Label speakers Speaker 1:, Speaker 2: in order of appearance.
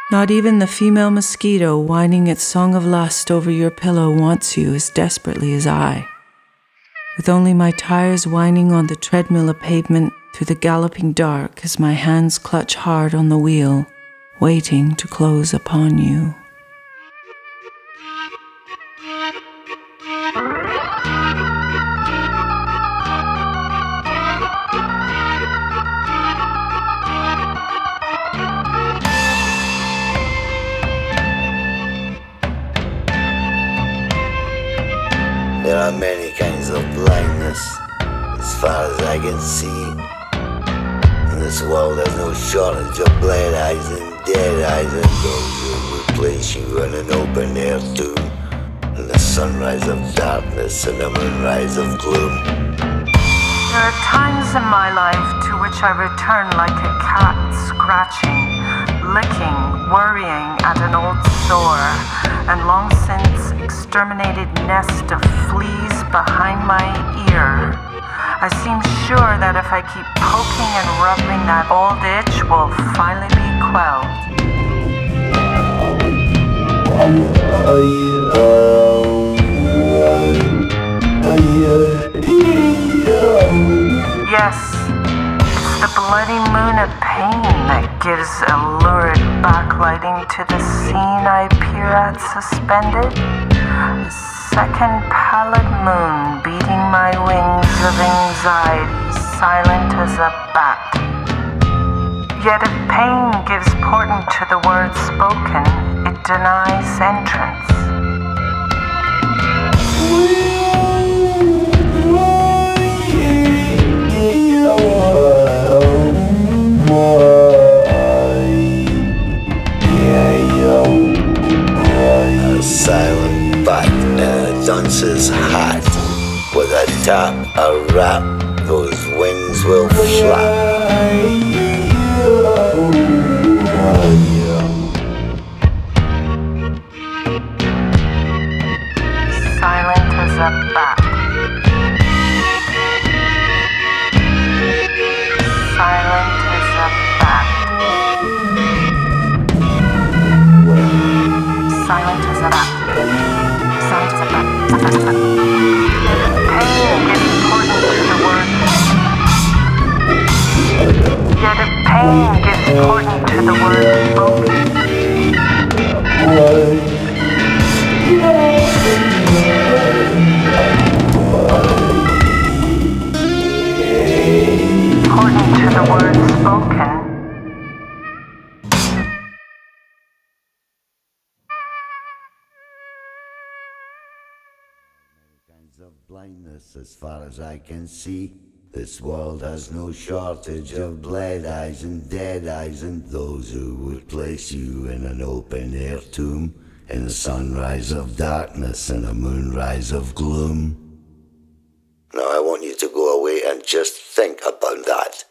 Speaker 1: Not even the female mosquito whining its song of lust over your pillow wants you as desperately as I. With only my tires whining on the treadmill of pavement through the galloping dark as my hands clutch hard on the wheel, waiting to close upon you.
Speaker 2: There are many kinds of blindness, as far as I can see. In this world there's no shortage of blind eyes and dead eyes, and those who would place you in an open-air tomb, in the sunrise of darkness and the moonrise of gloom.
Speaker 1: There are times in my life to which I return like a cat, scratching, licking, worrying at an old sore, and long since exterminated nest of fleas behind my ear. I seem sure that if I keep poking and rubbing, that old itch will finally be quelled. Yes, it's the bloody moon of pain that gives a lurid backlighting to the scene I peer at suspended. A second pallid moon beating my wings of anxiety, silent as a bat. Yet if pain gives portent to the words spoken, it denies entrance.
Speaker 2: A silent bat in a dunce's hat, with a tap, a rap, those wings will flap.
Speaker 1: Silent as a bat. Silent as a bat. Silent as a bat. Silent as a bat. Pain gives portent to the word. Yet if pain gives portent to the word spoken, portent to the word spoken.
Speaker 2: Of blindness, as far as I can see. This world has no shortage of bled eyes and dead eyes, and those who would place you in an open-air tomb, in the sunrise of darkness and the moonrise of gloom. Now I want you to go away and just think about that.